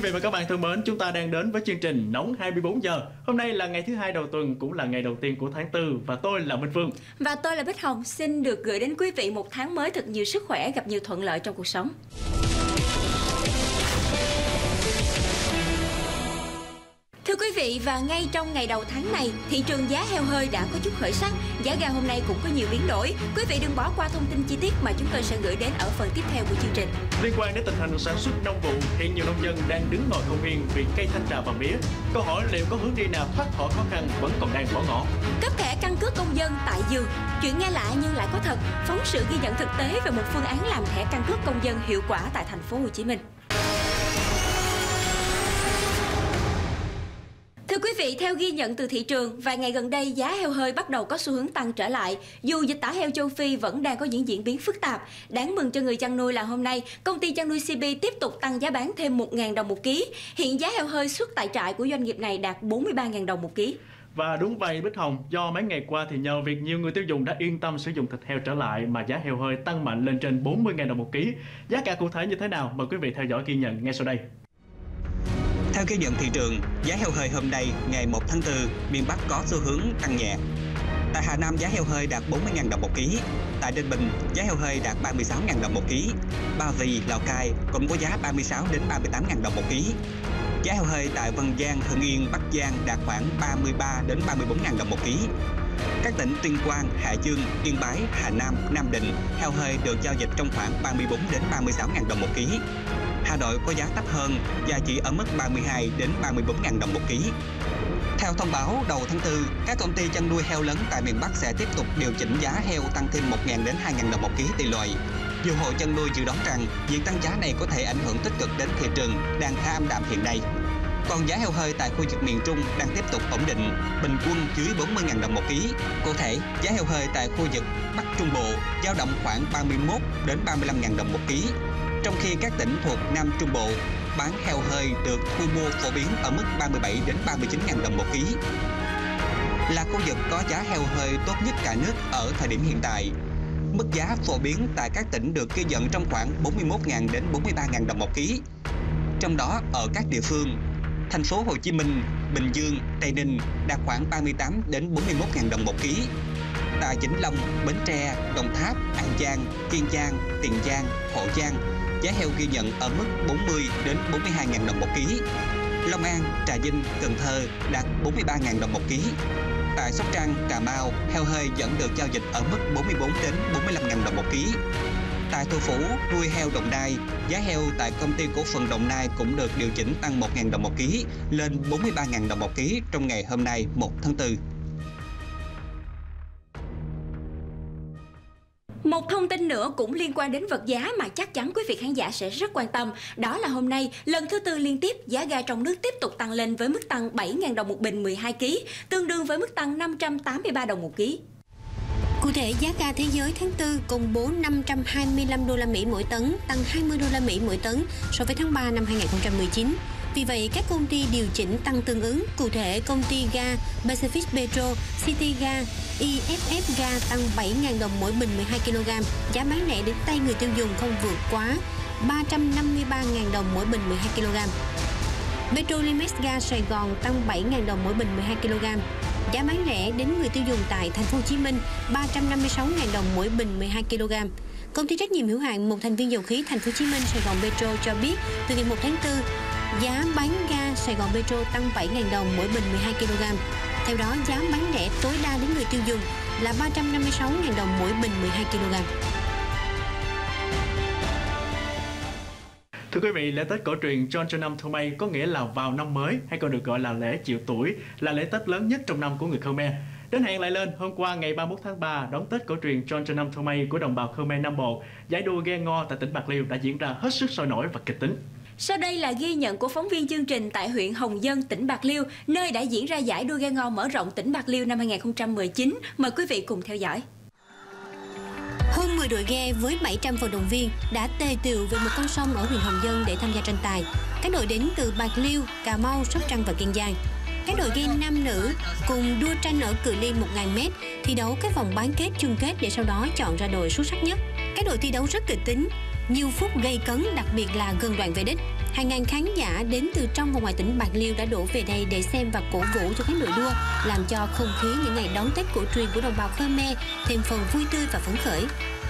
vị và các bạn thân mến, chúng ta đang đến với chương trình Nóng 24 giờ. Hôm nay là ngày thứ hai đầu tuần, cũng là ngày đầu tiên của tháng 4 và tôi là Minh Phương. Và tôi là Bích Hồng, xin được gửi đến quý vị một tháng mới thật nhiều sức khỏe, gặp nhiều thuận lợi trong cuộc sống. Thưa quý vị, và ngay trong ngày đầu tháng này, thị trường giá heo hơi đã có chút khởi sắc. Giá ga hôm nay cũng có nhiều biến đổi. Quý vị đừng bỏ qua thông tin chi tiết mà chúng tôi sẽ gửi đến ở phần tiếp theo của chương trình. Liên quan đến tình hình sản xuất nông vụ, hiện nhiều nông dân đang đứng ngồi không yên vì cây thanh trà và mía. Câu hỏi liệu có hướng đi nào thoát khỏi khó khăn vẫn còn đang bỏ ngỏ. Cấp thẻ căn cước công dân tại giường, chuyện nghe lạ nhưng lại có thật. Phóng sự ghi nhận thực tế về một phương án làm thẻ căn cước công dân hiệu quả tại thành phố Hồ Chí Minh. Thưa quý vị, theo ghi nhận từ thị trường, vài ngày gần đây giá heo hơi bắt đầu có xu hướng tăng trở lại. Dù dịch tả heo châu Phi vẫn đang có những diễn biến phức tạp, đáng mừng cho người chăn nuôi là hôm nay, công ty chăn nuôi CP tiếp tục tăng giá bán thêm 1.000 đồng một ký. Hiện giá heo hơi xuất tại trại của doanh nghiệp này đạt 43.000 đồng một ký. Và đúng vậy Bích Hồng, do mấy ngày qua thì nhờ việc nhiều người tiêu dùng đã yên tâm sử dụng thịt heo trở lại mà giá heo hơi tăng mạnh lên trên 40.000 đồng một ký. Giá cả cụ thể như thế nào? Mời quý vị theo dõi ghi nhận ngay sau đây. Theo ghi nhận thị trường, giá heo hơi hôm nay, ngày 1 tháng 4, miền Bắc có xu hướng tăng nhẹ. Tại Hà Nam, giá heo hơi đạt 40.000 đồng một ký. Tại Ninh Bình, giá heo hơi đạt 36.000 đồng một ký. Ba Vì, Lào Cai cũng có giá 36 đến 38.000 đồng một ký. Giá heo hơi tại Vân Giang, Hưng Yên, Bắc Giang đạt khoảng 33 đến 34.000 đồng một ký. Các tỉnh Tuyên Quang, Hà Giang, Yên Bái, Hà Nam, Nam Định, heo hơi được giao dịch trong khoảng 34 đến 36.000 đồng một ký. Hà Nội có giá thấp hơn và chỉ ở mức 32 đến 34.000 đồng một ký. Theo thông báo đầu tháng 4, các công ty chăn nuôi heo lớn tại miền Bắc sẽ tiếp tục điều chỉnh giá heo tăng thêm 1.000 đến 2.000 đồng một ký tùy loại. Nhiều hộ chăn nuôi dự đoán rằng việc tăng giá này có thể ảnh hưởng tích cực đến thị trường đang khá âm đạm hiện nay. Còn giá heo hơi tại khu vực miền Trung đang tiếp tục ổn định, bình quân dưới 40.000 đồng một ký. Cụ thể, giá heo hơi tại khu vực Bắc Trung Bộ dao động khoảng 31 đến 35.000 đồng một ký. Trong khi các tỉnh thuộc Nam Trung Bộ bán heo hơi được thu mua phổ biến ở mức 37 đến 39.000 đồng một ký. Là khu vực có giá heo hơi tốt nhất cả nước ở thời điểm hiện tại. Mức giá phổ biến tại các tỉnh được ghi nhận trong khoảng 41.000 đến 43.000 đồng một ký. Trong đó ở các địa phương, thành phố Hồ Chí Minh, Bình Dương, Tây Ninh đạt khoảng 38 đến 41.000 đồng một ký. Tại Vĩnh Long, Bến Tre, Đồng Tháp, An Giang, Kiên Giang, Tiền Giang, Hậu Giang, giá heo ghi nhận ở mức 40 đến 42.000 đồng một ký. Long An, Trà Vinh, Cần Thơ đạt 43.000 đồng một ký. Tại Sóc Trăng, Cà Mau, heo hơi vẫn được giao dịch ở mức 44 đến 45.000 đồng một ký. Tại Thủ Phủ, nuôi heo Đồng Nai, giá heo tại công ty cổ phần Đồng Nai cũng được điều chỉnh tăng 1.000 đồng một ký lên 43.000 đồng một ký trong ngày hôm nay 1 tháng 4. Một thông tin nữa cũng liên quan đến vật giá mà chắc chắn quý vị khán giả sẽ rất quan tâm. Đó là hôm nay, lần thứ tư liên tiếp, giá ga trong nước tiếp tục tăng lên với mức tăng 7.000 đồng một bình 12 kg, tương đương với mức tăng 583 đồng một ký. Cụ thể, giá ga thế giới tháng 4 công bố 525 đô la Mỹ mỗi tấn, tăng 20 đô la Mỹ mỗi tấn so với tháng 3 năm 2019. Vì vậy, các công ty điều chỉnh tăng tương ứng. Cụ thể, công ty ga Pacific Petro, City Ga, EFF Ga tăng 7.000 đồng mỗi bình 12 kg. Giá bán lẻ đến tay người tiêu dùng không vượt quá 353.000 đồng mỗi bình 12 kg. Petrolimex Ga Sài Gòn tăng 7.000 đồng mỗi bình 12 kg. Giá bán lẻ đến người tiêu dùng tại thành phố Hồ Chí Minh 356.000 đồng mỗi bình 12 kg. Công ty trách nhiệm hữu hạn một thành viên dầu khí thành phố Hồ Chí Minh Sài Gòn Petro cho biết từ ngày 1 tháng 4, giá bán ga Sài Gòn Petro tăng 7.000 đồng mỗi bình 12 kg. Theo đó, giá bán lẻ tối đa đến người tiêu dùng là 356.000 đồng mỗi bình 12 kg. Thưa quý vị, lễ Tết cổ truyền Chon Nam Thơ Mây có nghĩa là vào năm mới, hay còn được gọi là lễ chịu tuổi, là lễ Tết lớn nhất trong năm của người Khmer. Đến hẹn lại lên, hôm qua ngày 31 tháng 3, đón Tết cổ truyền Chon Nam Thơ Mây của đồng bào Khmer Nam Bộ, giải đua ghe ngò tại tỉnh Bạc Liêu đã diễn ra hết sức sôi nổi và kịch tính. Sau đây là ghi nhận của phóng viên chương trình tại huyện Hồng Dân, tỉnh Bạc Liêu, nơi đã diễn ra giải đua ghe ngò mở rộng tỉnh Bạc Liêu năm 2019. Mời quý vị cùng theo dõi. Hơn 10 đội ghe với 700 vận động viên đã tề tựu về một con sông ở huyện Hồng Dân để tham gia tranh tài. Các đội đến từ Bạc Liêu, Cà Mau, Sóc Trăng và Kiên Giang. Các đội ghe nam nữ cùng đua tranh ở cự ly 1.000m, thi đấu các vòng bán kết, chung kết để sau đó chọn ra đội xuất sắc nhất. Các đội thi đấu rất kịch tính, nhiều phút gây cấn, đặc biệt là gần đoạn về đích. Hàng ngàn khán giả đến từ trong và ngoài tỉnh Bạc Liêu đã đổ về đây để xem và cổ vũ cho các đội đua, làm cho không khí những ngày đón Tết cổ truyền của đồng bào Khmer thêm phần vui tươi và phấn khởi.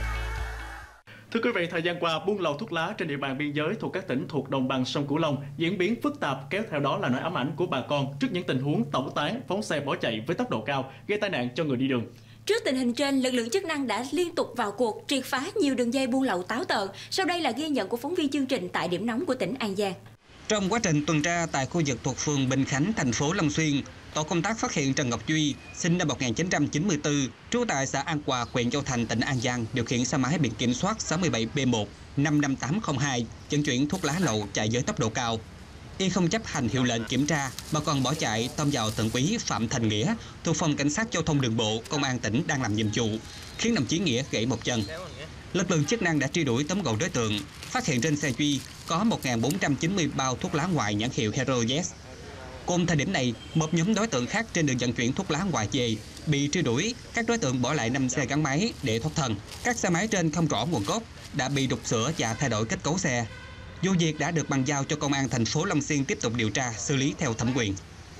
Thưa quý vị, thời gian qua, buôn lậu thuốc lá trên địa bàn biên giới thuộc các tỉnh thuộc đồng bằng sông Cửu Long diễn biến phức tạp, kéo theo đó là nỗi ám ảnh của bà con trước những tình huống tẩu tán, phóng xe bỏ chạy với tốc độ cao, gây tai nạn cho người đi đường. Trước tình hình trên, lực lượng chức năng đã liên tục vào cuộc triệt phá nhiều đường dây buôn lậu táo tợn. Sau đây là ghi nhận của phóng viên chương trình tại điểm nóng của tỉnh An Giang. Trong quá trình tuần tra tại khu vực thuộc phường Bình Khánh, thành phố Long Xuyên, tổ công tác phát hiện Trần Ngọc Duy, sinh năm 1994, trú tại xã An Hòa, huyện Châu Thành, tỉnh An Giang, điều khiển xe máy biển kiểm soát 67B1 55802 vận chuyển thuốc lá lậu chạy với tốc độ cao. Y không chấp hành hiệu lệnh kiểm tra mà còn bỏ chạy tông vào thượng úy Phạm Thành Nghĩa thuộc phòng cảnh sát giao thông đường bộ công an tỉnh đang làm nhiệm vụ, khiến đồng chí Nghĩa gãy một chân. Lực lượng chức năng đã truy đuổi tóm gọn đối tượng, phát hiện trên xe Duy có 1.490 bao thuốc lá ngoại nhãn hiệu Hero Yes. Cùng thời điểm này, một nhóm đối tượng khác trên đường vận chuyển thuốc lá ngoại về bị truy đuổi, các đối tượng bỏ lại 5 xe gắn máy để thoát thân. Các xe máy trên không rõ nguồn gốc đã bị đục sửa và thay đổi kết cấu xe. Vụ việc đã được bàn giao cho công an thành phố Long Xuyên tiếp tục điều tra, xử lý theo thẩm quyền.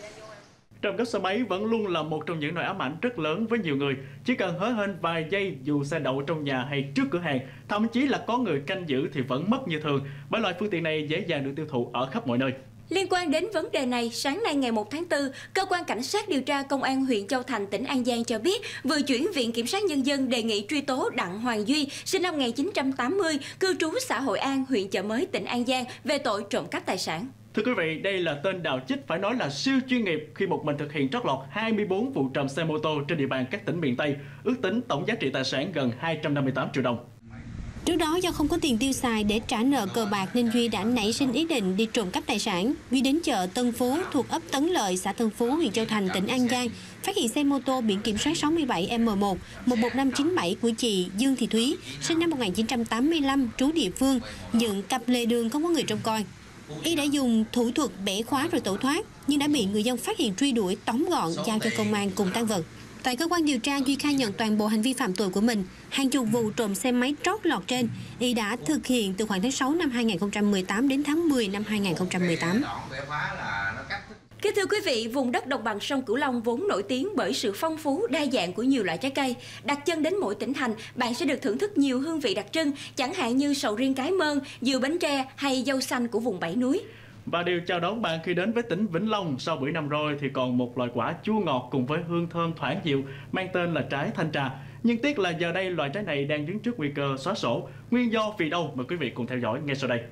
Trộm cắp xe máy vẫn luôn là một trong những nỗi ám ảnh rất lớn với nhiều người. Chỉ cần hớ hênh vài giây, dù xe đậu trong nhà hay trước cửa hàng, thậm chí là có người canh giữ thì vẫn mất như thường, bởi loại phương tiện này dễ dàng được tiêu thụ ở khắp mọi nơi. Liên quan đến vấn đề này, sáng nay ngày 1 tháng 4, Cơ quan Cảnh sát điều tra Công an huyện Châu Thành, tỉnh An Giang cho biết vừa chuyển Viện Kiểm sát Nhân dân đề nghị truy tố Đặng Hoàng Duy, sinh năm 1980, cư trú xã Hội An, huyện Chợ Mới, tỉnh An Giang, về tội trộm cắp tài sản. Thưa quý vị, đây là tên đạo chích phải nói là siêu chuyên nghiệp khi một mình thực hiện trót lọt 24 vụ trộm xe mô tô trên địa bàn các tỉnh miền Tây, ước tính tổng giá trị tài sản gần 258 triệu đồng. Trước đó, do không có tiền tiêu xài để trả nợ cờ bạc nên Duy đã nảy sinh ý định đi trộm cắp tài sản. Duy đến chợ Tân Phú thuộc ấp Tấn Lợi, xã Tân Phú, huyện Châu Thành, tỉnh An Giang, phát hiện xe mô tô biển kiểm soát 67M1 11597 của chị Dương Thị Thúy, sinh năm 1985, trú địa phương, dựng cặp lề đường không có người trông coi. Y đã dùng thủ thuật bẻ khóa rồi tẩu thoát, nhưng đã bị người dân phát hiện truy đuổi, tóm gọn, giao cho công an cùng tang vật. Tại cơ quan điều tra, Duy khai nhận toàn bộ hành vi phạm tội của mình. Hàng chục vụ trộm xe máy trót lọt trên, Y đã thực hiện từ khoảng tháng 6 năm 2018 đến tháng 10 năm 2018. Kính thưa quý vị, vùng đất đồng bằng sông Cửu Long vốn nổi tiếng bởi sự phong phú, đa dạng của nhiều loại trái cây. Đặt chân đến mỗi tỉnh thành, bạn sẽ được thưởng thức nhiều hương vị đặc trưng, chẳng hạn như sầu riêng Cái Mơn, dừa Bến Tre hay dâu xanh của vùng Bảy Núi. Và điều chào đón bạn khi đến với tỉnh Vĩnh Long sau bữa năm rồi thì còn một loại quả chua ngọt cùng với hương thơm thoảng dịu mang tên là trái thanh trà. Nhưng tiếc là giờ đây loại trái này đang đứng trước nguy cơ xóa sổ. Nguyên do vì đâu? Mời quý vị cùng theo dõi ngay sau đây.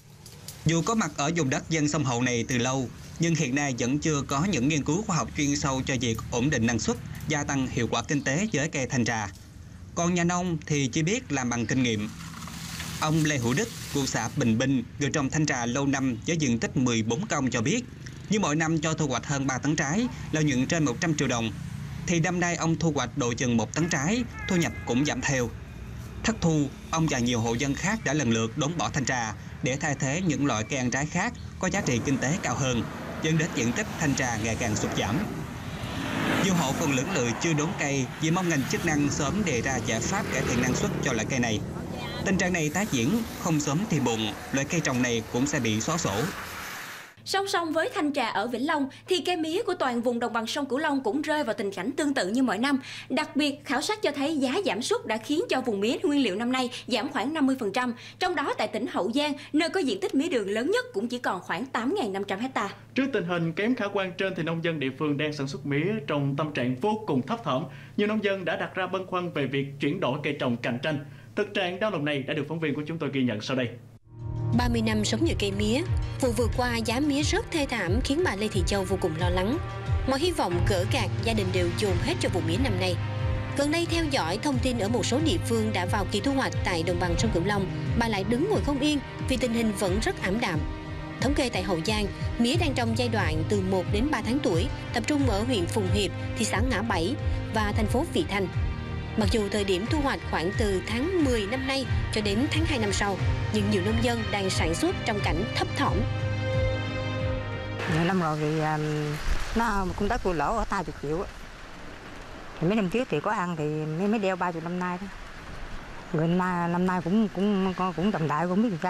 Dù có mặt ở vùng đất ven sông Hậu này từ lâu, nhưng hiện nay vẫn chưa có những nghiên cứu khoa học chuyên sâu cho việc ổn định năng suất, gia tăng hiệu quả kinh tế với cây thanh trà. Còn nhà nông thì chỉ biết làm bằng kinh nghiệm. Ông Lê Hữu Đức, của xã Bình Minh, người trồng thanh trà lâu năm với diện tích 14 công cho biết, như mỗi năm cho thu hoạch hơn 3 tấn trái, lợi nhuận trên 100 triệu đồng, thì năm nay ông thu hoạch độ chừng 1 tấn trái, thu nhập cũng giảm theo. Thất thu, ông và nhiều hộ dân khác đã lần lượt đốn bỏ thanh trà để thay thế những loại cây ăn trái khác có giá trị kinh tế cao hơn, dẫn đến diện tích thanh trà ngày càng sụt giảm. Nhiều hộ còn lưỡng lự chưa đốn cây vì mong ngành chức năng sớm đề ra giải pháp cải thiện năng suất cho loại cây này. Tình trạng này tái diễn, không sớm thì muộn, loại cây trồng này cũng sẽ bị xóa sổ. Song song với thanh trà ở Vĩnh Long thì cây mía của toàn vùng đồng bằng sông Cửu Long cũng rơi vào tình cảnh tương tự như mọi năm. Đặc biệt, khảo sát cho thấy giá giảm sút đã khiến cho vùng mía nguyên liệu năm nay giảm khoảng 50%. Trong đó tại tỉnh Hậu Giang, nơi có diện tích mía đường lớn nhất cũng chỉ còn khoảng 8.500 hectare. Trước tình hình kém khả quan trên thì nông dân địa phương đang sản xuất mía trong tâm trạng vô cùng thấp thỏm. Nhiều nông dân đã đặt ra băn khoăn về việc chuyển đổi cây trồng cạnh tranh. Thực trạng đau lòng này đã được phóng viên của chúng tôi ghi nhận sau đây. 30 năm sống nhờ cây mía, vụ vừa qua giá mía rất thê thảm khiến bà Lê Thị Châu vô cùng lo lắng. Mọi hy vọng gỡ gạc, gia đình đều dồn hết cho vụ mía năm nay. Gần đây theo dõi thông tin ở một số địa phương đã vào kỳ thu hoạch tại đồng bằng sông Cửu Long, bà lại đứng ngồi không yên vì tình hình vẫn rất ảm đạm. Thống kê tại Hậu Giang, mía đang trong giai đoạn từ 1 đến 3 tháng tuổi, tập trung ở huyện Phùng Hiệp, thị xã Ngã Bảy và thành phố Vị Thanh. Mặc dù thời điểm thu hoạch khoảng từ tháng 10 năm nay cho đến tháng 2 năm sau, nhưng nhiều nông dân đang sản xuất trong cảnh thấp thỏm. Nhiều năm rồi thì nó công tác thua lỗ ở 20 triệu. Thì mấy năm trước thì có ăn thì mới đeo 30 năm nay đó. Rồi năm nay cũng tầm đại cũng biết làm sao.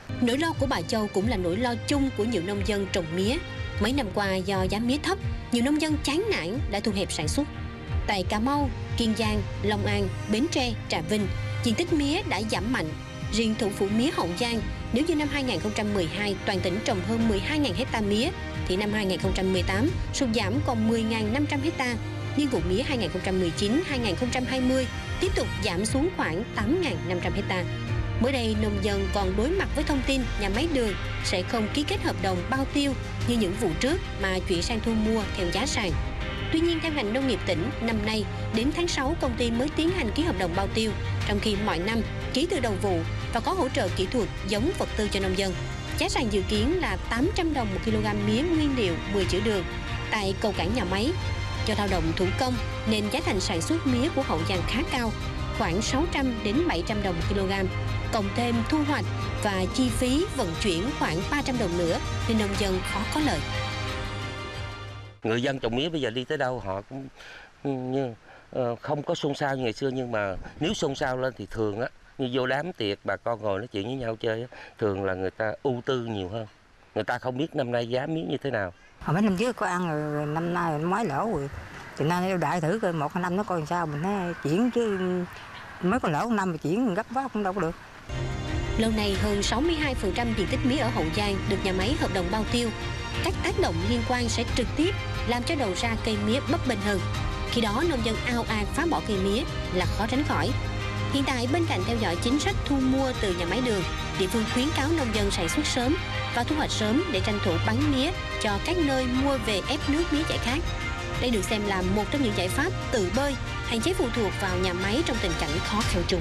Nỗi lo của bà Châu cũng là nỗi lo chung của nhiều nông dân trồng mía. Mấy năm qua do giá mía thấp, nhiều nông dân chán nản đã thu hẹp sản xuất. Tại Cà Mau, Kiên Giang, Long An, Bến Tre, Trà Vinh, diện tích mía đã giảm mạnh. Riêng thủ phủ mía Hậu Giang, nếu như năm 2012 toàn tỉnh trồng hơn 12.000 hecta mía, thì năm 2018 sụt giảm còn 10.500 hecta. Niên vụ mía 2019-2020 tiếp tục giảm xuống khoảng 8.500 hecta. Mới đây, nông dân còn đối mặt với thông tin nhà máy đường sẽ không ký kết hợp đồng bao tiêu như những vụ trước mà chuyển sang thu mua theo giá sàn. Tuy nhiên, theo ngành nông nghiệp tỉnh, năm nay đến tháng 6 công ty mới tiến hành ký hợp đồng bao tiêu, trong khi mọi năm ký từ đầu vụ và có hỗ trợ kỹ thuật giống vật tư cho nông dân. Giá sàn dự kiến là 800 đồng 1 kg mía nguyên liệu 10 chữ đường tại cầu cảng nhà máy. Do lao động thủ công nên giá thành sản xuất mía của Hậu Giang khá cao, khoảng 600 đến 700 đồng 1 kg. Cộng thêm thu hoạch và chi phí vận chuyển khoảng 300 đồng nữa nên nông dân khó có lợi. Người dân trồng mía bây giờ đi tới đâu họ cũng như không có xôn xao như ngày xưa, nhưng mà nếu xôn xao lên thì thường á, như vô đám tiệc bà con ngồi nói chuyện với nhau chơi á, thường là người ta ưu tư nhiều hơn. Người ta không biết năm nay giá mía như thế nào. Mấy năm trước có ăn rồi, năm nay mới lỗ rồi. Thì nay đại thử coi 1-2 năm nó coi sao mình nói chuyển, chứ mới có lỗ 1 năm mà chuyển gấp quá cũng đâu có được. Lâu nay hơn 62% diện tích mía ở Hậu Giang được nhà máy hợp đồng bao tiêu. Các tác động liên quan sẽ trực tiếp làm cho đầu ra cây mía bấp bênh hơn. Khi đó nông dân ao ạt phá bỏ cây mía là khó tránh khỏi. Hiện tại bên cạnh theo dõi chính sách thu mua từ nhà máy đường, địa phương khuyến cáo nông dân sản xuất sớm và thu hoạch sớm để tranh thủ bán mía cho các nơi mua về ép nước mía chạy khác. Đây được xem là một trong những giải pháp tự bơi, hạn chế phụ thuộc vào nhà máy trong tình cảnh khó khăn chung.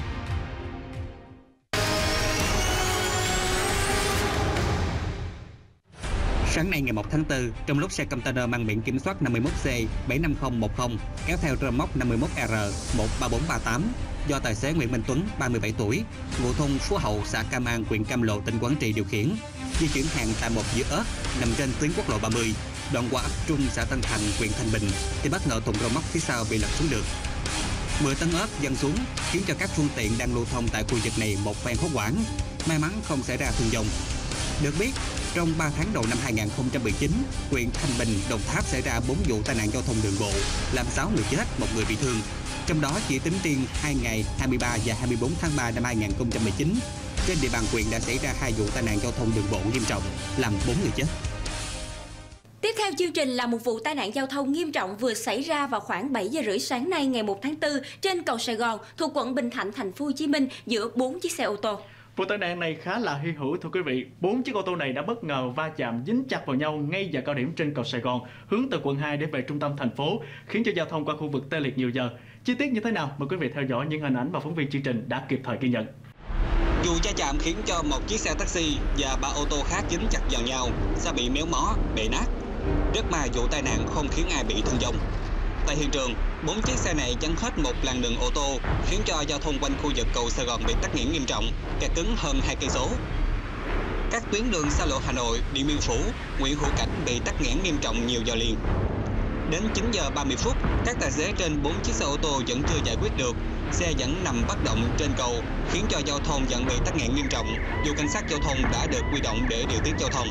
Sáng nay ngày 1 tháng 4, trong lúc xe container mang biển kiểm soát 51C 75010 kéo theo rơ móc 51R 13438 do tài xế Nguyễn Minh Tuấn, 37 tuổi, ngụ thôn Phú Hậu, xã Cam An, huyện Cam Lộ, tỉnh Quảng Trị điều khiển, di chuyển hàng tại một dưa ớt nằm trên tuyến quốc lộ 30, đoạn qua ấp Trung, xã Tân Thành, huyện Thanh Bình, thì bất ngờ thùng rơ móc phía sau bị lật xuống đường. 10 tấn ớt dâng xuống khiến cho các phương tiện đang lưu thông tại khu vực này một phen hốt hoảng. May mắn không xảy ra thương vong. Được biết, trong 3 tháng đầu năm 2019, huyện Thanh Bình, Đồng Tháp xảy ra 4 vụ tai nạn giao thông đường bộ, làm 6 người chết, 1 người bị thương. Trong đó chỉ tính riêng 2 ngày 23 và 24 tháng 3 năm 2019, trên địa bàn huyện đã xảy ra 2 vụ tai nạn giao thông đường bộ nghiêm trọng, làm 4 người chết. Tiếp theo chương trình là một vụ tai nạn giao thông nghiêm trọng vừa xảy ra vào khoảng 7 giờ rưỡi sáng nay ngày 1 tháng 4 trên cầu Sài Gòn thuộc quận Bình Thạnh, thành phố Hồ Chí Minh giữa 4 chiếc xe ô tô. Vụ tai nạn này khá là hy hữu thưa quý vị. 4 chiếc ô tô này đã bất ngờ va chạm dính chặt vào nhau ngay giờ cao điểm trên cầu Sài Gòn hướng từ quận 2 để về trung tâm thành phố, khiến cho giao thông qua khu vực tê liệt nhiều giờ. Chi tiết như thế nào mời quý vị theo dõi những hình ảnh mà phóng viên chương trình đã kịp thời ghi nhận. Vụ va chạm khiến cho một chiếc xe taxi và 3 ô tô khác dính chặt vào nhau, xe bị méo mó, bể nát. Rất may vụ tai nạn không khiến ai bị thương vong. Tại hiện trường, 4 chiếc xe này chắn hết một làn đường ô tô, khiến cho giao thông quanh khu vực cầu Sài Gòn bị tắc nghẽn nghiêm trọng, kẹt cứng hơn 2 cây số. Các tuyến đường xa lộ Hà Nội, Điện Biên Phủ, Nguyễn Hữu Cảnh bị tắc nghẽn nghiêm trọng nhiều giờ liền. Đến 9 giờ 30 phút, các tài xế trên 4 chiếc xe ô tô vẫn chưa giải quyết được, xe vẫn nằm bất động trên cầu, khiến cho giao thông vẫn bị tắc nghẽn nghiêm trọng. Dù cảnh sát giao thông đã được huy động để điều tiết giao thông.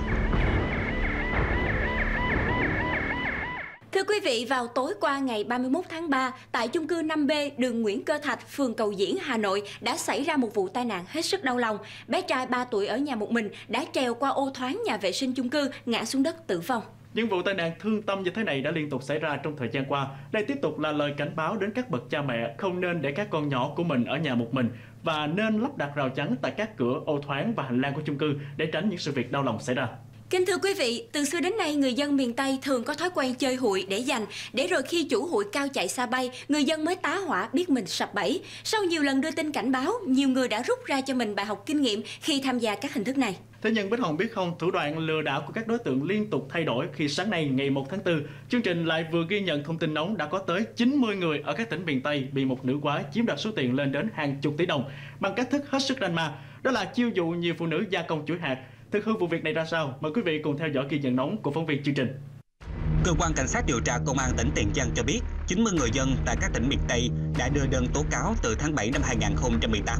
Thưa quý vị, vào tối qua ngày 31 tháng 3, tại chung cư 5B, đường Nguyễn Cơ Thạch, phường Cầu Diễn, Hà Nội đã xảy ra một vụ tai nạn hết sức đau lòng. Bé trai 3 tuổi ở nhà một mình đã trèo qua ô thoáng nhà vệ sinh chung cư, ngã xuống đất tử vong. Những vụ tai nạn thương tâm như thế này đã liên tục xảy ra trong thời gian qua. Đây tiếp tục là lời cảnh báo đến các bậc cha mẹ không nên để các con nhỏ của mình ở nhà một mình và nên lắp đặt rào chắn tại các cửa ô thoáng và hành lang của chung cư để tránh những sự việc đau lòng xảy ra. Kính thưa quý vị, từ xưa đến nay người dân miền Tây thường có thói quen chơi hụi để dành, để rồi khi chủ hụi cao chạy xa bay, người dân mới tá hỏa biết mình sập bẫy. Sau nhiều lần đưa tin cảnh báo, nhiều người đã rút ra cho mình bài học kinh nghiệm khi tham gia các hình thức này. Thế nhưng Bích Hồng biết không, thủ đoạn lừa đảo của các đối tượng liên tục thay đổi khi sáng nay ngày 1 tháng 4, chương trình lại vừa ghi nhận thông tin nóng đã có tới 90 người ở các tỉnh miền Tây bị một nữ quái chiếm đoạt số tiền lên đến hàng chục tỷ đồng bằng cách thức hết sức ranh ma. Đó là chiêu dụ nhiều phụ nữ gia công chuỗi hạt. Thực hư vụ việc này ra sao? Mời quý vị cùng theo dõi ghi nhận nóng của phóng viên chương trình. Cơ quan cảnh sát điều tra công an tỉnh Tiền Giang cho biết 90 người dân tại các tỉnh miền Tây đã đưa đơn tố cáo từ tháng 7 năm 2018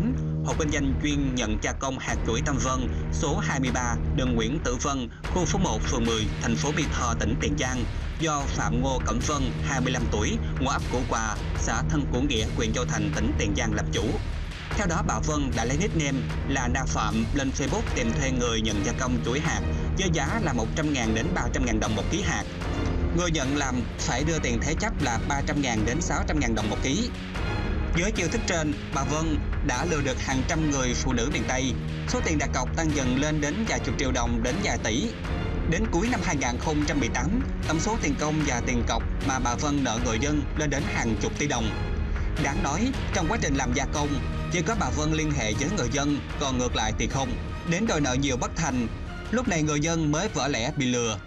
hộ kinh doanh chuyên nhận gia công hạt chuỗi Tâm Vân, số 23, đường Nguyễn Tử Vân, khu phố 1, phường 10, thành phố Mỹ Tho, tỉnh Tiền Giang, do Phạm Ngô Cẩm Vân, 25 tuổi, ngụ ấp Củ Quà, xã Thân Cửu Nghĩa, huyện Châu Thành, tỉnh Tiền Giang làm chủ. Theo đó, bà Vân đã lấy nickname là Na Phạm lên Facebook tìm thuê người nhận gia công chuỗi hạt với giá là 100.000 đến 300.000 đồng một ký hạt. Người nhận làm phải đưa tiền thế chấp là 300.000 đến 600.000 đồng một ký. Với chiêu thức trên, bà Vân đã lừa được hàng trăm người phụ nữ miền Tây. Số tiền đặt cọc tăng dần lên đến vài chục triệu đồng đến vài tỷ. Đến cuối năm 2018, tổng số tiền công và tiền cọc mà bà Vân nợ người dân lên đến hàng chục tỷ đồng. Đáng nói, trong quá trình làm gia công, chỉ có bà Vân liên hệ với người dân, còn ngược lại thì không. Đến đòi nợ nhiều bất thành, lúc này người dân mới vỡ lẽ bị lừa.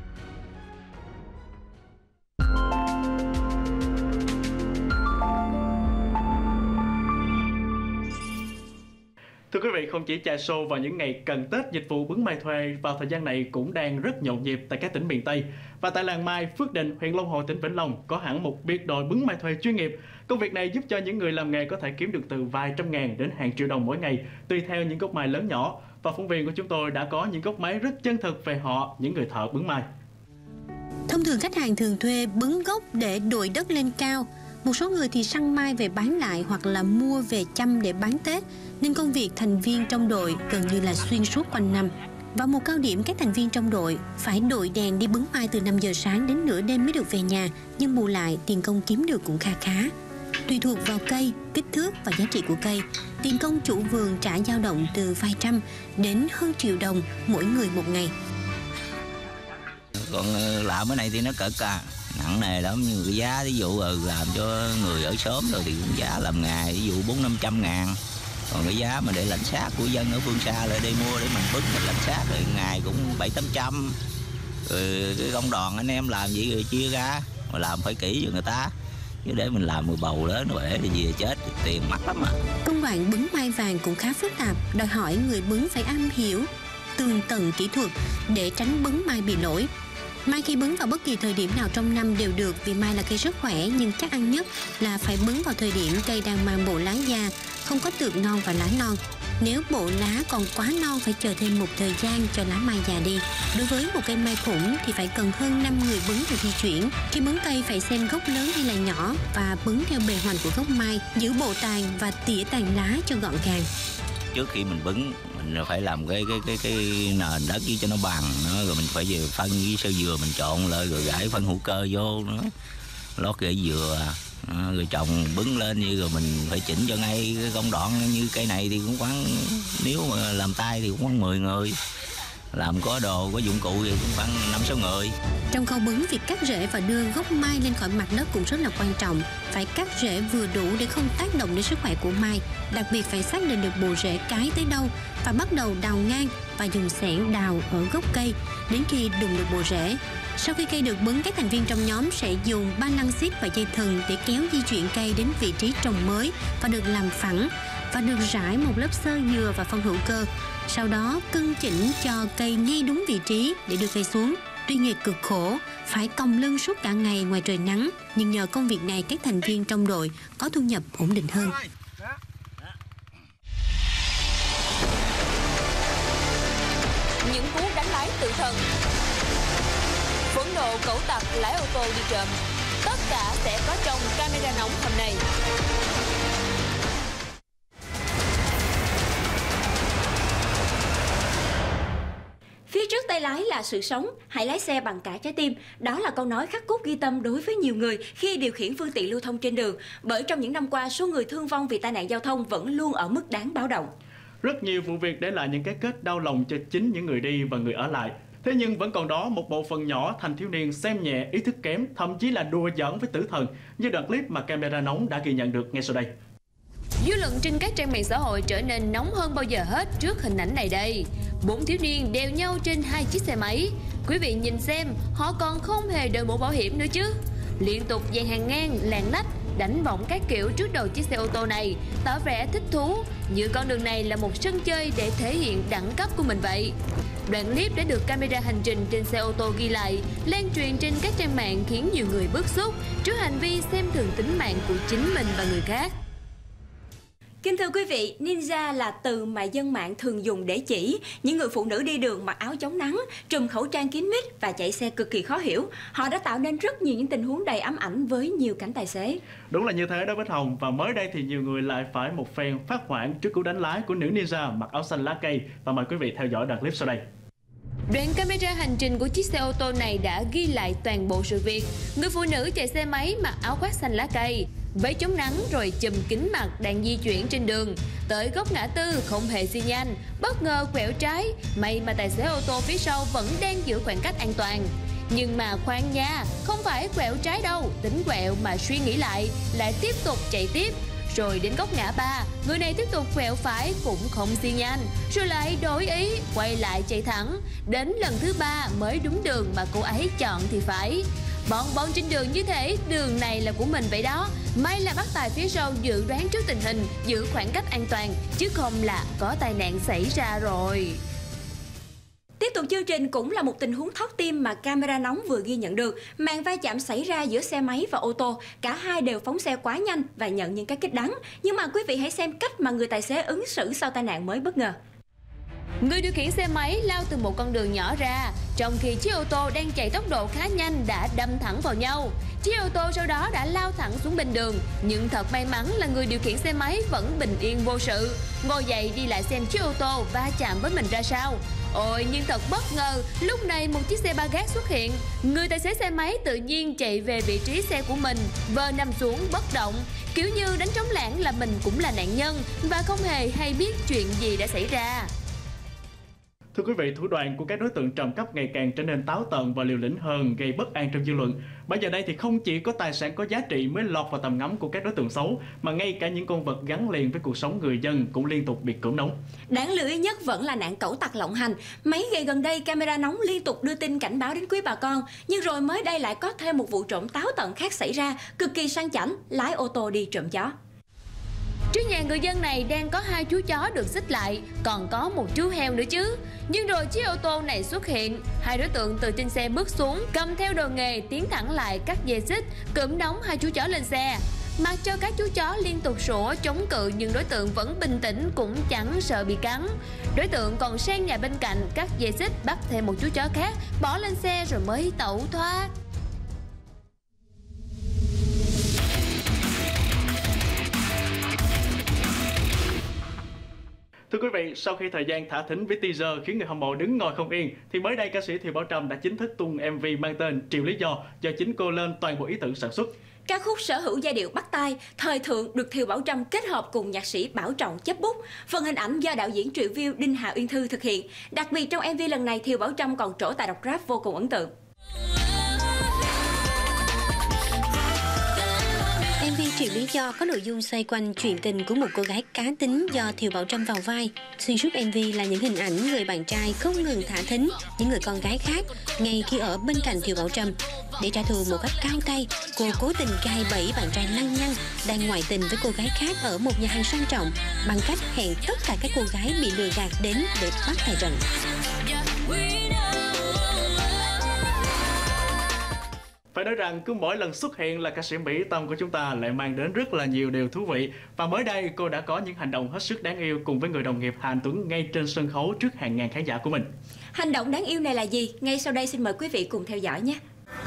Thưa quý vị, không chỉ chạy show vào những ngày cận Tết, dịch vụ bứng mai thuê vào thời gian này cũng đang rất nhộn nhịp tại các tỉnh miền Tây. Và tại làng Mai, Phước Định, huyện Long Hồ, tỉnh Vĩnh Long có hẳn một biệt đội bứng mai thuê chuyên nghiệp. Công việc này giúp cho những người làm nghề có thể kiếm được từ vài trăm ngàn đến hàng triệu đồng mỗi ngày, tùy theo những gốc mai lớn nhỏ. Và phóng viên của chúng tôi đã có những gốc máy rất chân thực về họ, những người thợ bứng mai. Thông thường khách hàng thường thuê bứng gốc để đội đất lên cao. Một số người thì săn mai về bán lại hoặc là mua về chăm để bán Tết, nên công việc thành viên trong đội gần như là xuyên suốt quanh năm. Vào mùa cao điểm, các thành viên trong đội phải đội đèn đi bứng mai từ 5 giờ sáng đến nửa đêm mới được về nhà, nhưng bù lại tiền công kiếm được cũng kha khá. Tùy thuộc vào cây, kích thước và giá trị của cây, tiền công chủ vườn trả dao động từ vài trăm đến hơn triệu đồng mỗi người một ngày. Còn làm cái này thì nó cực nặng nề lắm, như cái giá ví dụ làm cho người ở xóm rồi thì cũng giá làm ngày ví dụ 400-500 ngàn. Còn cái giá mà để lạnh xác của dân ở phương xa lại đây mua để mình bứt mình lạnh xác thì ngày cũng 700-800. Rồi cái công đoàn anh em làm vậy rồi chia ra, mà làm phải kỹ cho người ta. Chứ để mình làm người bầu lớn nó bể thì về chết thì tiền mắc lắm à. Công đoạn bứng mai vàng cũng khá phức tạp, đòi hỏi người bứng phải am hiểu tường tận kỹ thuật để tránh bứng mai bị lỗi. Mai khi bứng vào bất kỳ thời điểm nào trong năm đều được, vì mai là cây rất khỏe, nhưng chắc ăn nhất là phải bứng vào thời điểm cây đang mang bộ lá già, không có tược non và lá non. Nếu bộ lá còn quá non phải chờ thêm một thời gian cho lá mai già đi. Đối với một cây mai khủng thì phải cần hơn 5 người bứng để di chuyển. Khi bứng cây phải xem gốc lớn hay là nhỏ và bứng theo bề hoành của gốc mai, giữ bộ tàn và tỉa tàn lá cho gọn gàng. Trước khi mình bứng mình phải làm cái nền đất với cho nó bằng nữa, rồi mình phải về phân với sơ dừa mình trộn lại rồi rải phân hữu cơ vô nữa, lót rễ dừa rồi trồng bứng lên, như rồi mình phải chỉnh cho ngay cái công đoạn. Như cây này thì cũng khoảng, nếu mà làm tay thì cũng khoảng 10 người, làm có đồ có dụng cụ thì cũng khoảng 5-6 người. Trong khâu bứng, việc cắt rễ và đưa gốc mai lên khỏi mặt đất cũng rất là quan trọng. Phải cắt rễ vừa đủ để không tác động đến sức khỏe của mai. Đặc biệt phải xác định được bộ rễ cái tới đâu và bắt đầu đào ngang và dùng xẻng đào ở gốc cây đến khi đụng được bộ rễ. Sau khi cây được bứng, các thành viên trong nhóm sẽ dùng ba lăng xích và dây thừng để kéo di chuyển cây đến vị trí trồng mới và được làm phẳng và được rải một lớp xơ dừa và phân hữu cơ. Sau đó cân chỉnh cho cây ngay đúng vị trí để đưa cây xuống. Tuy nghề cực khổ, phải còng lưng suốt cả ngày ngoài trời nắng, nhưng nhờ công việc này các thành viên trong đội có thu nhập ổn định hơn. Những cú đánh lái tự thần, phẫn nộ cẩu tặc lái ô tô đi trộm, tất cả sẽ có trong camera nóng hôm nay. Phía trước tay lái là sự sống, hãy lái xe bằng cả trái tim. Đó là câu nói khắc cốt ghi tâm đối với nhiều người khi điều khiển phương tiện lưu thông trên đường. Bởi trong những năm qua, số người thương vong vì tai nạn giao thông vẫn luôn ở mức đáng báo động. Rất nhiều vụ việc để lại những cái kết đau lòng cho chính những người đi và người ở lại. Thế nhưng vẫn còn đó một bộ phận nhỏ thanh thiếu niên xem nhẹ, ý thức kém, thậm chí là đùa giỡn với tử thần, như đoạn clip mà camera nóng đã ghi nhận được ngay sau đây. Dư luận trên các trang mạng xã hội trở nên nóng hơn bao giờ hết trước hình ảnh này đây. 4 thiếu niên đeo nhau trên 2 chiếc xe máy. Quý vị nhìn xem, họ còn không hề đội mũ bảo hiểm nữa chứ. Liên tục dàn hàng ngang, lạng lách, đánh võng các kiểu trước đầu chiếc xe ô tô này, tỏ vẻ thích thú, như con đường này là một sân chơi để thể hiện đẳng cấp của mình vậy. Đoạn clip đã được camera hành trình trên xe ô tô ghi lại, lan truyền trên các trang mạng khiến nhiều người bức xúc trước hành vi xem thường tính mạng của chính mình và người khác. Kính thưa quý vị, ninja là từ mà dân mạng thường dùng để chỉ những người phụ nữ đi đường mặc áo chống nắng, trùm khẩu trang kín mít và chạy xe cực kỳ khó hiểu. Họ đã tạo nên rất nhiều những tình huống đầy ám ảnh với nhiều cảnh tài xế. Đúng là như thế đó Bích Hồng, và mới đây thì nhiều người lại phải một phen phát hoảng trước cú đánh lái của nữ ninja mặc áo xanh lá cây. Và mời quý vị theo dõi đoạn clip sau đây. Đoạn camera hành trình của chiếc xe ô tô này đã ghi lại toàn bộ sự việc. Người phụ nữ chạy xe máy mặc áo khoác xanh lá cây, váy chống nắng rồi chùm kính mặt đang di chuyển trên đường. Tới góc ngã tư không hề xi nhan, bất ngờ quẹo trái. May mà tài xế ô tô phía sau vẫn đang giữ khoảng cách an toàn. Nhưng mà khoan nha, không phải quẹo trái đâu, tính quẹo mà suy nghĩ lại tiếp tục chạy tiếp. Rồi đến góc ngã ba, người này tiếp tục quẹo phải cũng không xi nhan, rồi lại đổi ý, quay lại chạy thẳng. Đến lần thứ 3 mới đúng đường mà cô ấy chọn thì phải. Bon trên đường như thế, đường này là của mình vậy đó. May là bác tài phía sau dự đoán trước tình hình, giữ khoảng cách an toàn, chứ không là có tai nạn xảy ra rồi. Tiếp tục chương trình cũng là một tình huống thót tim mà camera nóng vừa ghi nhận được. Màn va chạm xảy ra giữa xe máy và ô tô. Cả hai đều phóng xe quá nhanh và nhận những cái kích đắng. Nhưng mà quý vị hãy xem cách mà người tài xế ứng xử sau tai nạn mới bất ngờ. Người điều khiển xe máy lao từ một con đường nhỏ ra, trong khi chiếc ô tô đang chạy tốc độ khá nhanh đã đâm thẳng vào nhau. Chiếc ô tô sau đó đã lao thẳng xuống bên đường, nhưng thật may mắn là người điều khiển xe máy vẫn bình yên vô sự. Ngồi dậy đi lại xem chiếc ô tô va chạm với mình ra sao. Ôi nhưng thật bất ngờ, lúc này một chiếc xe ba gác xuất hiện. Người tài xế xe máy tự nhiên chạy về vị trí xe của mình, vờ nằm xuống bất động, kiểu như đánh trống lảng là mình cũng là nạn nhân và không hề hay biết chuyện gì đã xảy ra. Thưa quý vị, thủ đoạn của các đối tượng trộm cắp ngày càng trở nên táo tợn và liều lĩnh hơn, gây bất an trong dư luận. Bây giờ đây thì không chỉ có tài sản có giá trị mới lọt vào tầm ngắm của các đối tượng xấu, mà ngay cả những con vật gắn liền với cuộc sống người dân cũng liên tục bị cưỡng nóng. Đáng lưu ý nhất vẫn là nạn cẩu tặc lộng hành. Mấy ngày gần đây, camera nóng liên tục đưa tin cảnh báo đến quý bà con. Nhưng rồi mới đây lại có thêm một vụ trộm táo tợn khác xảy ra, cực kỳ sang chảnh, lái ô tô đi trộm chó. Trước nhà người dân này đang có 2 chú chó được xích lại, còn có một chú heo nữa chứ. Nhưng rồi chiếc ô tô này xuất hiện, 2 đối tượng từ trên xe bước xuống, cầm theo đồ nghề tiến thẳng lại cắt dây xích, cưỡng đóng 2 chú chó lên xe. Mặc cho các chú chó liên tục sủa chống cự nhưng đối tượng vẫn bình tĩnh, cũng chẳng sợ bị cắn. Đối tượng còn sang nhà bên cạnh cắt dây xích, bắt thêm một chú chó khác, bỏ lên xe rồi mới tẩu thoát. Thưa quý vị, sau khi thời gian thả thính với teaser khiến người hâm mộ đứng ngồi không yên, thì mới đây ca sĩ Thiều Bảo Trâm đã chính thức tung MV mang tên Triệu Lý Do chính cô lên toàn bộ ý tưởng sản xuất. Ca khúc sở hữu giai điệu bắt tai, thời thượng được Thiều Bảo Trâm kết hợp cùng nhạc sĩ Bảo Trọng chấp bút. Phần hình ảnh do đạo diễn Triệu Viu, Đinh Hà Uyên Thư thực hiện. Đặc biệt trong MV lần này, Thiều Bảo Trâm còn trổ tài đọc rap vô cùng ấn tượng. MV Triệu Lý Do có nội dung xoay quanh chuyện tình của một cô gái cá tính do Thiều Bảo Trâm vào vai. Xuyên suốt MV là những hình ảnh người bạn trai không ngừng thả thính những người con gái khác ngay khi ở bên cạnh Thiều Bảo Trâm. Để trả thù một cách cao tay, cô cố tình gai bẫy bạn trai lăng nhăng đang ngoại tình với cô gái khác ở một nhà hàng sang trọng bằng cách hẹn tất cả các cô gái bị lừa gạt đến để bắt tại trận. Phải nói rằng cứ mỗi lần xuất hiện là ca sĩ Mỹ Tâm của chúng ta lại mang đến rất là nhiều điều thú vị. Và mới đây cô đã có những hành động hết sức đáng yêu cùng với người đồng nghiệp Hàn Tuấn ngay trên sân khấu trước hàng ngàn khán giả của mình. Hành động đáng yêu này là gì? Ngay sau đây xin mời quý vị cùng theo dõi nhé.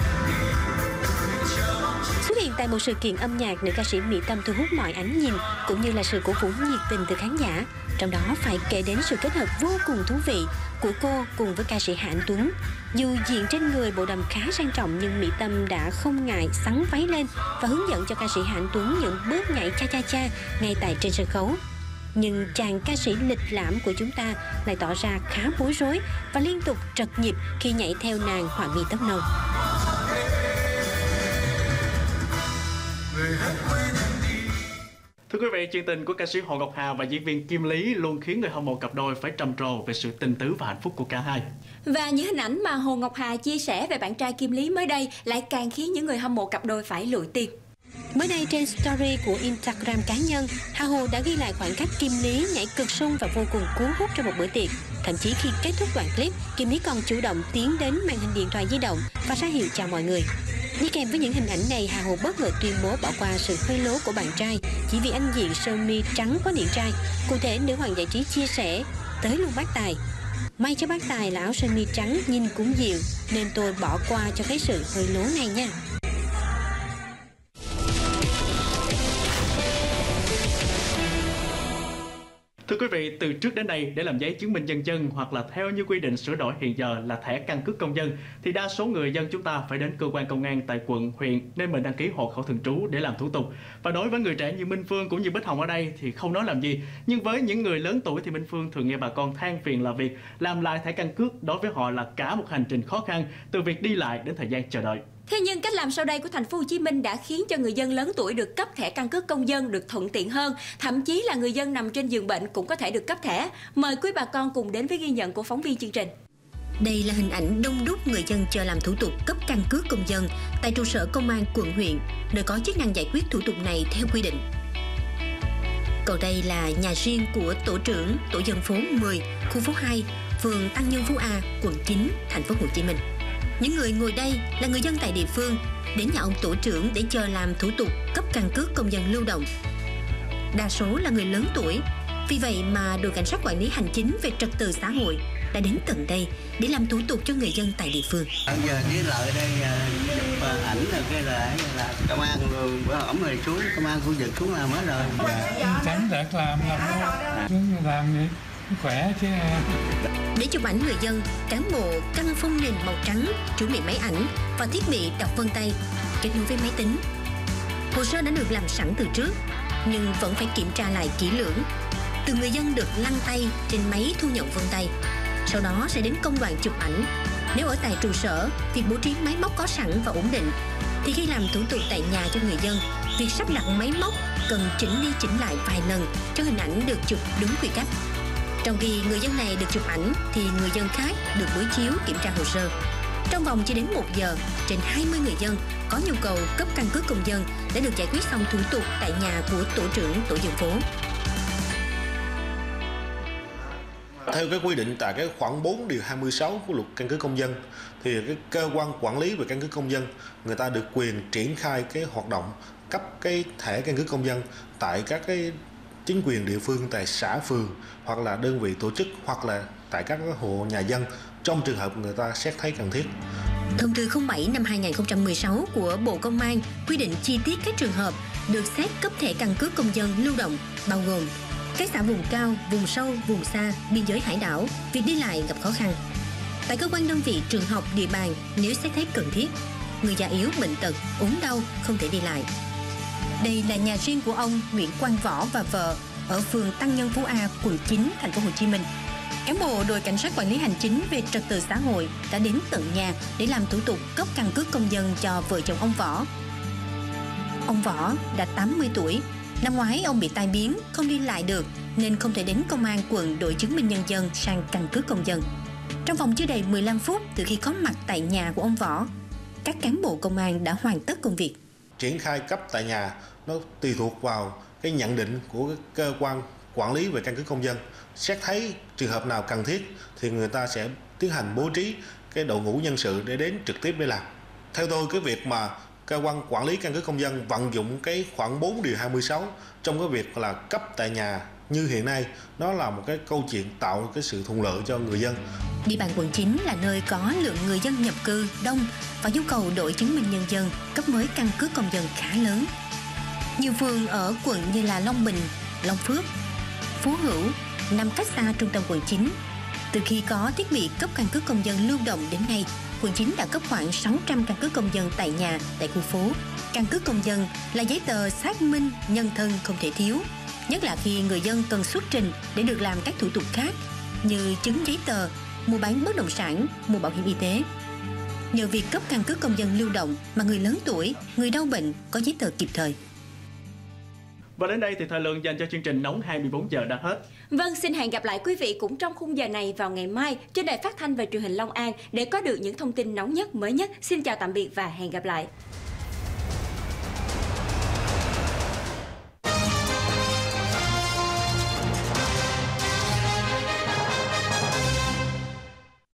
Xuất hiện tại một sự kiện âm nhạc, nữ ca sĩ Mỹ Tâm thu hút mọi ánh nhìn cũng như là sự cổ vũ nhiệt tình từ khán giả. Trong đó phải kể đến sự kết hợp vô cùng thú vị của cô cùng với ca sĩ Hàn Tuấn. Dù diện trên người bộ đầm khá sang trọng nhưng Mỹ Tâm đã không ngại xắn váy lên và hướng dẫn cho ca sĩ Hàn Tuấn những bước nhảy cha cha cha ngay tại trên sân khấu. Nhưng chàng ca sĩ lịch lãm của chúng ta lại tỏ ra khá bối rối và liên tục trật nhịp khi nhảy theo nàng họa mi tóc nâu. Thưa quý vị, chuyện tình của ca sĩ Hồ Ngọc Hà và diễn viên Kim Lý luôn khiến người hâm mộ cặp đôi phải trầm trồ về sự tình tứ và hạnh phúc của cả hai. Và những hình ảnh mà Hồ Ngọc Hà chia sẻ về bạn trai Kim Lý mới đây lại càng khiến những người hâm mộ cặp đôi phải lụi tim. Mới đây trên story của Instagram cá nhân, Hà Hồ đã ghi lại khoảnh khắc Kim Lý nhảy cực sung và vô cùng cuốn hút trong một bữa tiệc. Thậm chí khi kết thúc đoạn clip, Kim Lý còn chủ động tiến đến màn hình điện thoại di động và ra hiệu chào mọi người. Đi kèm với những hình ảnh này, Hà Hồ bất ngờ tuyên bố bỏ qua sự hơi lố của bạn trai chỉ vì anh diện sơ mi trắng quá điển trai. Cụ thể, nữ hoàng giải trí chia sẻ: tới luôn bác Tài. May cho bác Tài là áo sơ mi trắng nhìn cũng dịu, nên tôi bỏ qua cho cái sự hơi lố này nha. Thưa quý vị, từ trước đến nay, để làm giấy chứng minh nhân dân hoặc là theo như quy định sửa đổi hiện giờ là thẻ căn cước công dân, thì đa số người dân chúng ta phải đến cơ quan công an tại quận, huyện nên mình đăng ký hộ khẩu thường trú để làm thủ tục. Và đối với người trẻ như Minh Phương cũng như Bích Hồng ở đây thì không nói làm gì. Nhưng với những người lớn tuổi thì Minh Phương thường nghe bà con than phiền là việc làm lại thẻ căn cước đối với họ là cả một hành trình khó khăn, từ việc đi lại đến thời gian chờ đợi. Thế nhưng cách làm sau đây của thành phố Hồ Chí Minh đã khiến cho người dân lớn tuổi được cấp thẻ căn cước công dân được thuận tiện hơn, thậm chí là người dân nằm trên giường bệnh cũng có thể được cấp thẻ. Mời quý bà con cùng đến với ghi nhận của phóng viên chương trình. Đây là hình ảnh đông đúc người dân chờ làm thủ tục cấp căn cước công dân tại trụ sở công an quận, huyện, nơi có chức năng giải quyết thủ tục này theo quy định. Còn đây là nhà riêng của tổ trưởng tổ dân phố 10, khu phố 2, phường Tăng Nhân Phú A, quận 9, thành phố Hồ Chí Minh. Những người ngồi đây là người dân tại địa phương, đến nhà ông tổ trưởng để chờ làm thủ tục cấp căn cước công dân lưu động. Đa số là người lớn tuổi, vì vậy mà đội cảnh sát quản lý hành chính về trật tự xã hội đã đến tận đây để làm thủ tục cho người dân tại địa phương. Bây giờ với lợi đây chụp ảnh là cái là công an bữa ổng rồi xuống công an khu vực xuống làm hết rồi. Tránh đạt làm gì khỏe chứ. Để chụp ảnh người dân, cán bộ căng phông nền màu trắng, chuẩn bị máy ảnh và thiết bị đọc vân tay kết nối với máy tính. Hồ sơ đã được làm sẵn từ trước, nhưng vẫn phải kiểm tra lại kỹ lưỡng. Từng người dân được lăn tay trên máy thu nhận vân tay, sau đó sẽ đến công đoàn chụp ảnh. Nếu ở tại trụ sở, việc bố trí máy móc có sẵn và ổn định, thì khi làm thủ tục tại nhà cho người dân, việc sắp đặt máy móc cần chỉnh đi chỉnh lại vài lần cho hình ảnh được chụp đúng quy cách. Trong khi người dân này được chụp ảnh thì người dân khác được đối chiếu kiểm tra hồ sơ. Trong vòng chưa đến 1 giờ, trên 20 người dân có nhu cầu cấp căn cước công dân đã được giải quyết xong thủ tục tại nhà của tổ trưởng tổ dân phố. Theo cái quy định tại cái khoản 4 điều 26 của luật căn cước công dân thì cái cơ quan quản lý về căn cước công dân người ta được quyền triển khai cái hoạt động cấp cái thẻ căn cước công dân tại các cái chính quyền địa phương, tại xã phường hoặc là đơn vị tổ chức hoặc là tại các hộ nhà dân trong trường hợp người ta xét thấy cần thiết. Thông tư 07 năm 2016 của Bộ Công an quy định chi tiết các trường hợp được xét cấp thẻ căn cước công dân lưu động, bao gồm các xã vùng cao, vùng sâu, vùng xa, biên giới hải đảo, việc đi lại gặp khó khăn. Tại cơ quan đơn vị, trường học, địa bàn nếu xét thấy cần thiết, người già yếu, bệnh tật, ốm đau không thể đi lại. Đây là nhà riêng của ông Nguyễn Quang Võ và vợ ở phường Tăng Nhân Phú A, quận 9, thành phố Hồ Chí Minh. Cán bộ đội cảnh sát quản lý hành chính về trật tự xã hội đã đến tận nhà để làm thủ tục cấp căn cước công dân cho vợ chồng ông Võ. Ông Võ đã 80 tuổi. Năm ngoái ông bị tai biến, không đi lại được nên không thể đến công an quận đổi chứng minh nhân dân sang căn cước công dân. Trong vòng chưa đầy 15 phút từ khi có mặt tại nhà của ông Võ, các cán bộ công an đã hoàn tất công việc. Triển khai cấp tại nhà nó tùy thuộc vào cái nhận định của cái cơ quan quản lý về căn cước công dân. Xét thấy trường hợp nào cần thiết thì người ta sẽ tiến hành bố trí cái đội ngũ nhân sự để đến trực tiếp để làm. Theo tôi, cái việc mà cơ quan quản lý căn cước công dân vận dụng cái khoản 4 điều 26 trong cái việc là cấp tại nhà như hiện nay, nó là một cái câu chuyện tạo cái sự thuận lợi cho người dân. Địa bàn quận 9 là nơi có lượng người dân nhập cư đông và nhu cầu đổi chứng minh nhân dân cấp mới căn cước công dân khá lớn. Nhiều phường ở quận như là Long Bình, Long Phước, Phú Hữu nằm cách xa trung tâm quận 9. Từ khi có thiết bị cấp căn cước công dân lưu động đến nay, quận 9 đã cấp khoảng 600 căn cước công dân tại nhà, tại khu phố. Căn cước công dân là giấy tờ xác minh nhân thân không thể thiếu, nhất là khi người dân cần xuất trình để được làm các thủ tục khác như chứng giấy tờ, mua bán bất động sản, mua bảo hiểm y tế. Nhờ việc cấp căn cước công dân lưu động mà người lớn tuổi, người đau bệnh có giấy tờ kịp thời. Và đến đây thì thời lượng dành cho chương trình Nóng 24 giờ đã hết. Vâng, xin hẹn gặp lại quý vị cũng trong khung giờ này vào ngày mai trên đài phát thanh và truyền hình Long An để có được những thông tin nóng nhất, mới nhất. Xin chào tạm biệt và hẹn gặp lại.